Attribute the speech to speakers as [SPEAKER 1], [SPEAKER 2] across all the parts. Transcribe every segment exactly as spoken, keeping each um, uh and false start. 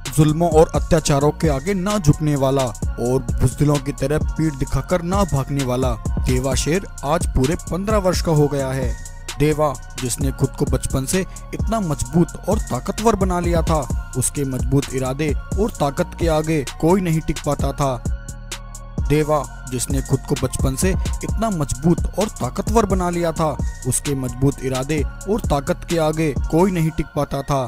[SPEAKER 1] जुल्मों और अत्याचारों के आगे ना झुकने वाला और बुज़दिलों की तरह पीठ दिखाकर ना भागने वाला देवा शेर आज पूरे पंद्रह वर्ष का हो गया है। देवा जिसने खुद को बचपन से इतना मजबूत और ताकतवर बना लिया था, उसके मजबूत इरादे और ताकत के आगे कोई नहीं टिक पाता था। देवा जिसने खुद को बचपन से इतना मजबूत और ताकतवर बना लिया था, उसके मजबूत इरादे और ताकत के आगे कोई नहीं टिक पाता था।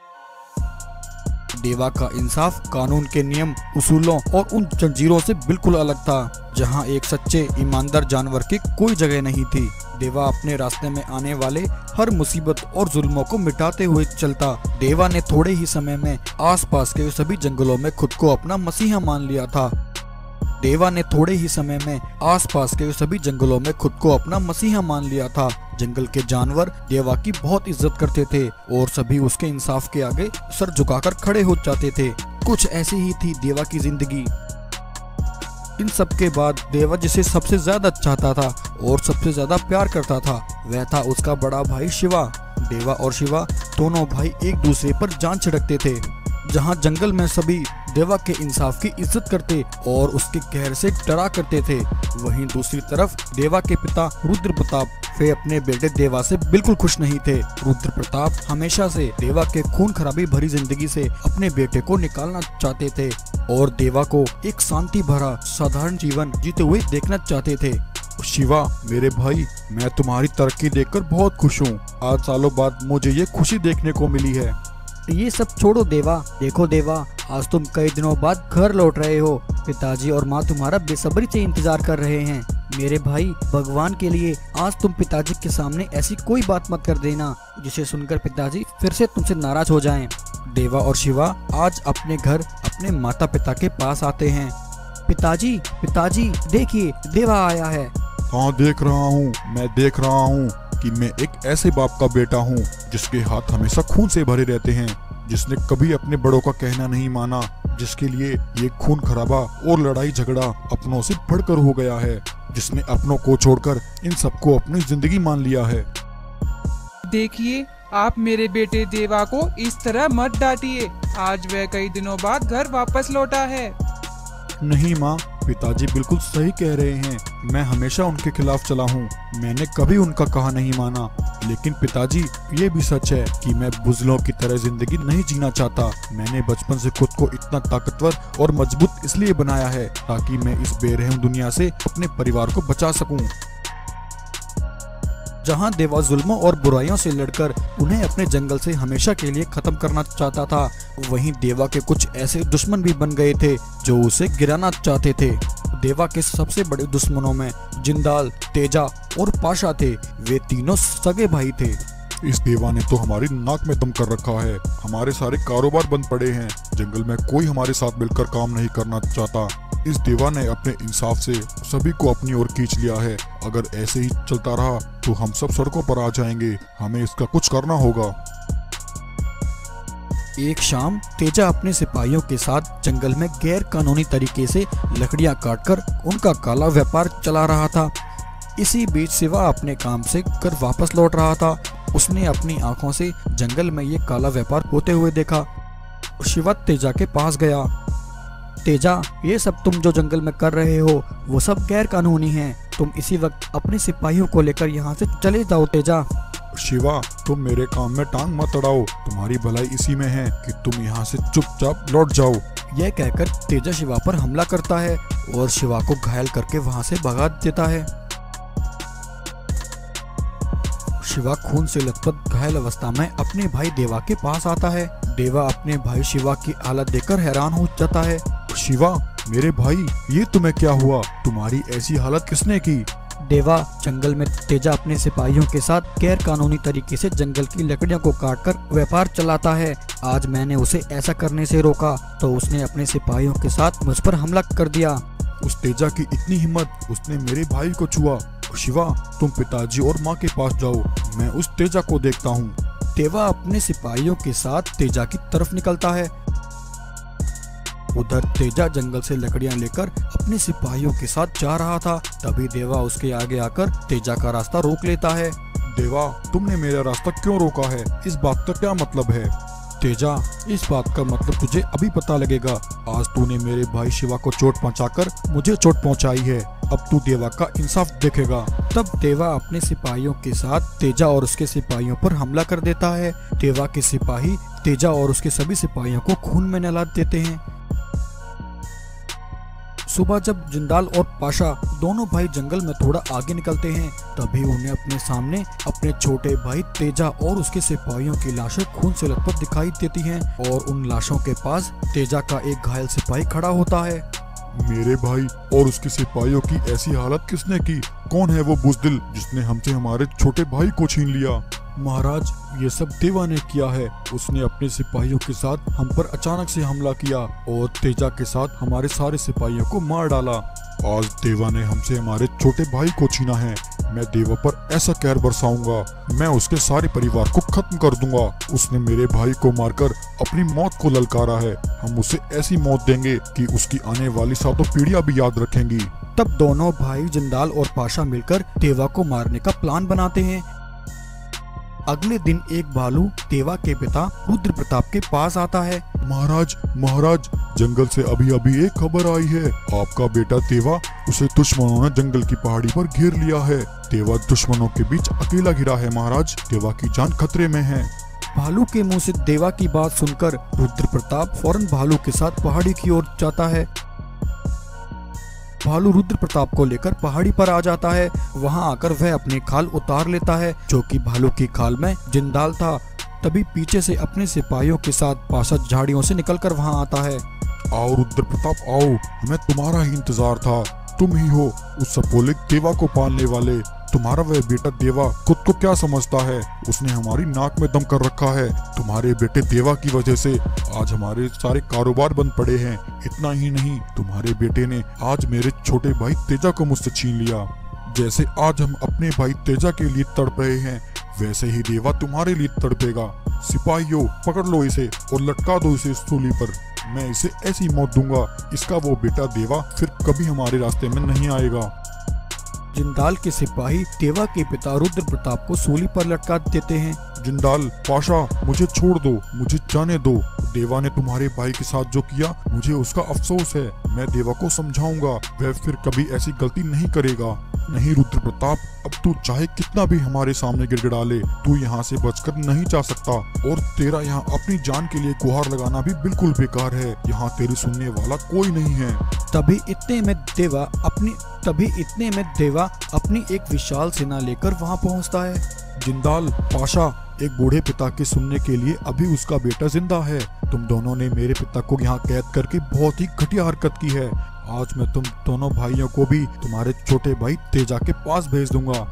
[SPEAKER 1] देवा का इंसाफ कानून के नियम, उसूलों और उन जंजीरों से बिल्कुल अलग था जहां एक सच्चे ईमानदार जानवर की कोई जगह नहीं थी। देवा अपने रास्ते में आने वाले हर मुसीबत और जुल्मों को मिटाते हुए चलता। देवा ने थोड़े ही समय में आसपास के सभी जंगलों में खुद को अपना मसीहा मान लिया था। देवा ने थोड़े ही समय में आसपास के सभी जंगलों में खुद को अपना मसीहा मान लिया था। जंगल के जानवर देवा की बहुत इज्जत करते थे और सभी उसके इंसाफ के आगे सर झुकाकर खड़े हो जाते थे। कुछ ऐसी ही थी देवा की जिंदगी। इन सब के बाद देवा जिसे सबसे ज्यादा चाहता था और सबसे ज्यादा प्यार करता था, वह था उसका बड़ा भाई शिवा। देवा और शिवा दोनों भाई एक दूसरे पर जान छिड़कते थे। जहां जंगल में सभी देवा के इंसाफ की इज्जत करते और उसके कहर से डरा करते थे, वहीं दूसरी तरफ देवा के पिता रुद्र प्रताप वे अपने बेटे देवा से बिल्कुल खुश नहीं थे। रुद्र प्रताप हमेशा से देवा के खून खराबी भरी जिंदगी से अपने बेटे को निकालना चाहते थे और देवा को एक शांति भरा साधारण जीवन जीते हुए देखना चाहते थे। शिवा मेरे भाई, मैं तुम्हारी तरक्की देखकर बहुत खुश हूँ। आज सालों बाद मुझे ये खुशी देखने को मिली है।
[SPEAKER 2] ये सब छोड़ो देवा। देखो देवा, आज तुम कई दिनों बाद घर लौट रहे हो। पिताजी और माँ तुम्हारा बेसब्री से इंतजार कर रहे हैं। मेरे भाई, भगवान के लिए आज तुम पिताजी के सामने ऐसी कोई बात मत कर देना जिसे सुनकर पिताजी फिर से तुमसे नाराज हो जाएं। देवा और शिवा आज अपने घर अपने माता पिता के पास आते हैं। पिताजी, पिताजी देखिए, देवा आया है।
[SPEAKER 3] हाँ देख रहा हूँ, मैं देख रहा हूँ कि मैं एक ऐसे बाप का बेटा हूँ जिसके हाथ हमेशा खून से भरे रहते हैं, जिसने कभी अपने बड़ों का कहना नहीं माना, जिसके लिए ये खून खराबा और लड़ाई झगड़ा अपनों से बढ़कर हो गया है, जिसने अपनों को छोड़कर इन सबको अपनी जिंदगी मान लिया है।
[SPEAKER 4] देखिए, आप मेरे बेटे देवा को इस तरह मत डांटिए। आज वह कई दिनों बाद घर वापस लौटा है।
[SPEAKER 3] नहीं माँ, पिताजी बिल्कुल सही कह रहे हैं। मैं हमेशा उनके खिलाफ चला हूँ, मैंने कभी उनका कहा नहीं माना। लेकिन पिताजी, ये भी सच है कि मैं बुज़दिलों की तरह जिंदगी नहीं जीना चाहता। मैंने बचपन से खुद को इतना ताकतवर और मजबूत इसलिए बनाया है ताकि मैं इस बेरहम दुनिया से अपने परिवार को बचा सकूं।
[SPEAKER 1] जहां देवा जुल्मों और बुराइयों से लड़कर उन्हें अपने जंगल से हमेशा के लिए खत्म करना चाहता था, वहीं देवा के कुछ ऐसे दुश्मन भी बन गए थे जो उसे गिराना चाहते थे। देवा के सबसे बड़े दुश्मनों में जिंदाल, तेजा और पाशा थे। वे तीनों सगे भाई थे।
[SPEAKER 3] इस देवा ने तो हमारी नाक में दम कर रखा है। हमारे सारे कारोबार बंद पड़े हैं। जंगल में कोई हमारे साथ मिलकर काम नहीं करना चाहता। इस देवा ने अपने इंसाफ से सभी को अपनी ओर खींच लिया है। अगर ऐसे ही चलता रहा तो हम सब सड़कों पर आ जाएंगे। हमें इसका कुछ करना होगा।
[SPEAKER 1] एक शाम तेजा अपने सिपाहियों के साथ जंगल में गैर कानूनी तरीके से लकड़ियां काटकर उनका काला व्यापार चला रहा था। इसी बीच शिवा अपने काम से घर वापस लौट रहा था। उसने अपनी आंखों से जंगल में ये काला व्यापार होते हुए देखा। शिवा तेजा के पास गया। तेजा, ये सब तुम जो जंगल में कर रहे हो वो सब गैर कानूनी है। तुम इसी वक्त अपने सिपाहियों को लेकर यहाँ से चले जाओ। तेजा,
[SPEAKER 3] शिवा, तुम मेरे काम में टांग मत अड़ाओ। तुम्हारी भलाई इसी में है कि तुम यहाँ से चुपचाप लौट जाओ।
[SPEAKER 1] यह कहकर तेजा शिवा पर हमला करता है और शिवा को घायल करके वहाँ से भगा देता है। शिवा खून से लथपथ घायल अवस्था में अपने भाई देवा के पास आता है। देवा अपने भाई शिवा की हालत देखकर हैरान हो जाता है।
[SPEAKER 3] शिवा, मेरे भाई, ये तुम्हें क्या हुआ? तुम्हारी ऐसी हालत किसने की?
[SPEAKER 2] देवा, जंगल में तेजा अपने सिपाहियों के साथ गैर कानूनी तरीके से जंगल की लकड़ियों को काटकर व्यापार चलाता है। आज मैंने उसे ऐसा करने से रोका तो उसने अपने सिपाहियों के साथ मुझ पर हमला कर दिया।
[SPEAKER 3] उस तेजा की इतनी हिम्मत, उसने मेरे भाई को छुआ। शिवा, तुम पिताजी और माँ के पास जाओ, मैं उस तेजा को देखता हूँ।
[SPEAKER 1] देवा अपने सिपाहियों के साथ तेजा की तरफ निकलता है। उधर तेजा जंगल से लकड़ियां लेकर अपने सिपाहियों के साथ जा रहा था। तभी देवा उसके आगे आकर तेजा का रास्ता रोक लेता है।
[SPEAKER 3] देवा, तुमने मेरा रास्ता क्यों रोका है? इस बात का क्या मतलब है? तेजा, इस बात का मतलब तुझे अभी पता लगेगा। आज तूने मेरे भाई शिवा को चोट पहुंचाकर मुझे चोट पहुंचाई है। अब तू देवा का इंसाफ देखेगा।
[SPEAKER 1] तब देवा अपने सिपाहियों के साथ तेजा और उसके सिपाहियों पर हमला कर देता है। देवा के सिपाही तेजा और उसके सभी सिपाहियों को खून में नहला देते हैं। सुबह जब जिंदाल और पाशा दोनों भाई जंगल में थोड़ा आगे निकलते हैं, तभी उन्हें अपने सामने अपने छोटे भाई तेजा और उसके सिपाहियों की लाशें खून से लथपथ दिखाई देती हैं और उन लाशों के पास तेजा का एक घायल सिपाही खड़ा होता है।
[SPEAKER 3] मेरे भाई और उसके सिपाहियों की ऐसी हालत किसने की? कौन है वो बुजदिल जिसने हमसे हमारे छोटे भाई को छीन लिया?
[SPEAKER 1] महाराज, ये सब देवा ने किया है। उसने अपने सिपाहियों के साथ हम पर अचानक से हमला किया और तेजा के साथ हमारे सारे सिपाहियों को मार डाला।
[SPEAKER 3] आज देवा ने हमसे हमारे छोटे भाई को छीना है। मैं देवा पर ऐसा कहर बरसाऊंगा, मैं उसके सारे परिवार को खत्म कर दूंगा। उसने मेरे भाई को मारकर अपनी मौत को ललकारा है। हम उसे ऐसी मौत देंगे कि उसकी आने वाली सातों पीढ़ियां भी याद रखेंगी।
[SPEAKER 1] तब दोनों भाई जिंदाल और पाशा मिलकर देवा को मारने का प्लान बनाते हैं। अगले दिन एक भालू देवा के पिता रुद्र प्रताप के पास आता है।
[SPEAKER 3] महाराज महाराज जंगल से अभी अभी एक खबर आई है। आपका बेटा देवा, उसे दुश्मनों ने जंगल की पहाड़ी पर घेर लिया है। देवा दुश्मनों के बीच अकेला घिरा है महाराज। देवा की जान खतरे में है।
[SPEAKER 1] भालू के मुंह से देवा की बात सुनकर रुद्र प्रताप फौरन भालू के साथ पहाड़ी की ओर जाता है। भालू रुद्र प्रताप को लेकर पहाड़ी पर आ जाता है। वहां आकर वह अपनी खाल उतार लेता है, जो कि भालू की खाल में जिंदाल था। तभी पीछे से अपने सिपाहियों के साथ पाशा झाड़ियों से निकलकर वहां आता है।
[SPEAKER 3] आओ रुद्र प्रताप आओ, हमें तुम्हारा ही इंतजार था। तुम ही हो उस सपोलिक देवा को पालने वाले। तुम्हारा वह बेटा देवा खुद को क्या समझता है? उसने हमारी नाक में दम कर रखा है। तुम्हारे बेटे देवा की वजह से आज हमारे सारे कारोबार बंद पड़े हैं। इतना ही नहीं, तुम्हारे बेटे ने आज मेरे छोटे भाई तेजा को मुझसे छीन लिया। जैसे आज हम अपने भाई तेजा के लिए तड़प रहे हैं, वैसे ही देवा तुम्हारे लिए तड़पेगा। सिपाहियों, पकड़ लो इसे और लटका दो इसे सूली पर। मैं इसे ऐसी मौत दूंगा, इसका वो बेटा देवा फिर कभी हमारे रास्ते में नहीं आएगा।
[SPEAKER 1] जिंदाल के सिपाही देवा के पिता रुद्र प्रताप को सूली पर लटका देते हैं।
[SPEAKER 3] जिंदाल, पाशा, मुझे छोड़ दो, मुझे जाने दो। देवा ने तुम्हारे भाई के साथ जो किया, मुझे उसका अफसोस है। मैं देवा को समझाऊंगा, वह फिर कभी ऐसी गलती नहीं करेगा। नहीं रुद्र प्रताप, अब तू चाहे कितना भी हमारे सामने गिड़गिड़ा ले, तू यहाँ से बचकर नहीं जा सकता। और तेरा यहाँ अपनी जान के लिए गुहार लगाना भी बिल्कुल बेकार है। यहाँ तेरी सुनने वाला कोई नहीं है।
[SPEAKER 1] तभी इतने में देवा अपनी तभी इतने में देवा अपनी एक विशाल सेना लेकर वहाँ पहुँचता है।
[SPEAKER 3] जिंदाल, पाशा, एक बूढ़े पिता के सुनने के लिए अभी उसका बेटा जिंदा है। तुम दोनों ने मेरे पिता को यहाँ कैद करके बहुत ही घटिया हरकत की है। आज मैं तुम दोनों भाइयों को भी तुम्हारे छोटे भाई तेजा के पास भेज दूंगा।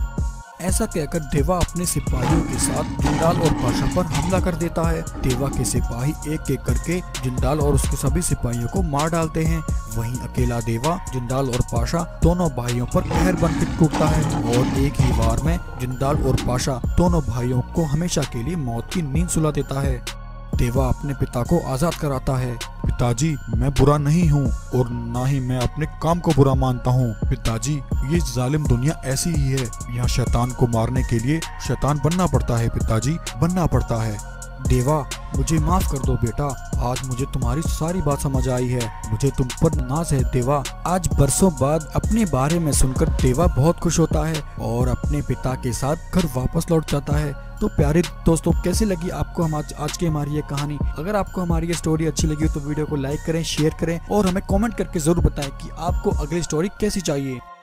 [SPEAKER 1] ऐसा कहकर देवा अपने सिपाहियों के साथ जिंदाल और पाशा पर हमला कर देता है। देवा के सिपाही एक एक करके जिंदाल और उसके सभी सिपाहियों को मार डालते हैं। वहीं अकेला देवा जिंदाल और पाशा दोनों भाइयों पर कहर बन के टूटता है और एक ही वार में जिंदाल और पाशा दोनों भाइयों को हमेशा के लिए मौत की नींद सुला देता है। देवा अपने पिता को आजाद कराता है।
[SPEAKER 3] पिताजी, मैं बुरा नहीं हूँ और ना ही मैं अपने काम को बुरा मानता हूँ। पिताजी, ये जालिम दुनिया ऐसी ही है। यहाँ शैतान को मारने के लिए शैतान बनना पड़ता है। पिताजी, बनना पड़ता है।
[SPEAKER 1] देवा, मुझे माफ कर दो बेटा। आज मुझे तुम्हारी सारी बात समझ आई है। मुझे तुम पर नाज है देवा। आज बरसों बाद अपने बारे में सुनकर देवा बहुत खुश होता है और अपने पिता के साथ घर वापस लौट जाता है। तो प्यारे दोस्तों, कैसी लगी आपको हम आज, आज की हमारी ये कहानी? अगर आपको हमारी ये स्टोरी अच्छी लगी तो वीडियो को लाइक करें, शेयर करें और हमें कमेंट करके जरूर बताएं कि आपको अगली स्टोरी कैसी चाहिए।